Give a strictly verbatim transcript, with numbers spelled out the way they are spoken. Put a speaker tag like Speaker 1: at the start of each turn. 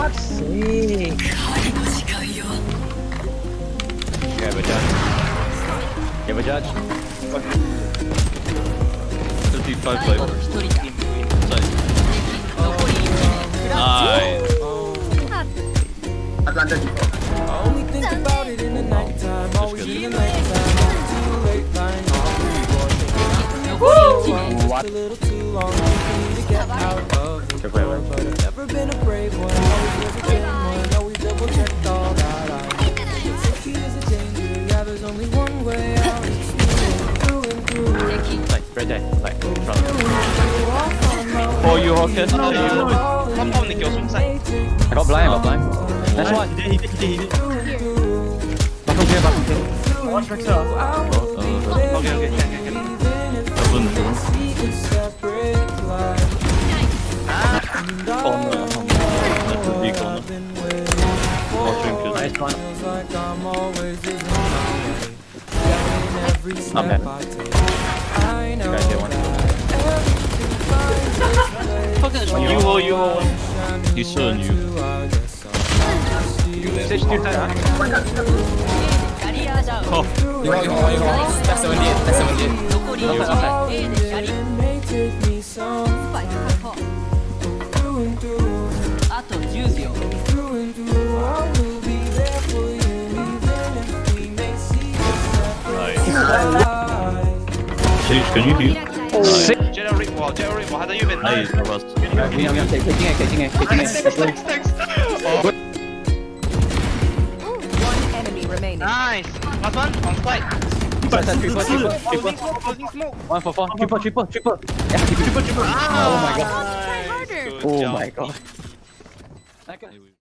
Speaker 1: fuck's sake. You have a judge? You have a judge?
Speaker 2: thirty-five flavors. Nice.
Speaker 3: Atlanta default.
Speaker 4: Only think about it in the nighttime. Always in the nighttime. Too late, lying on
Speaker 1: What?
Speaker 4: a little too long. To get out of the door, but I've never been a brave one. Always was a genuine. Always double checked all that I know. Safety is a danger. Yeah, there's only one way out. It's through and through.
Speaker 1: Like, right there. Like, in front.
Speaker 2: Oh, you okay? No, no, no. One pound nick your I
Speaker 1: got blind, I got blind. Next one.
Speaker 2: He did, he did, he did.
Speaker 1: Back up here, back up here.
Speaker 2: Watch back up. Okay, okay, okay, okay. Seven. Corner. That's a big corner.
Speaker 1: Nice one.
Speaker 4: Not
Speaker 1: bad. Guys, here one.
Speaker 2: You or you or you saw you.
Speaker 3: Stage two time.
Speaker 2: Oh.
Speaker 5: You want, you want, you want. That's seventy-eight, that's seventy-eight.
Speaker 2: Sage, can you heal?
Speaker 1: Nice.
Speaker 2: General Rick, General Rick, how do you win? Nice, that was.
Speaker 1: Yeah, yeah, yeah. Taking it, taking it, taking it.
Speaker 2: Thanks, thanks, thanks. Oh.
Speaker 6: One enemy remaining.
Speaker 2: Nice. Last one, on side.
Speaker 1: Triple, triple, triple, triple. One for four. Triple, triple, triple. Yeah, triple, triple. Oh my god.
Speaker 2: Nice. Good
Speaker 1: Oh
Speaker 2: job.
Speaker 1: my god.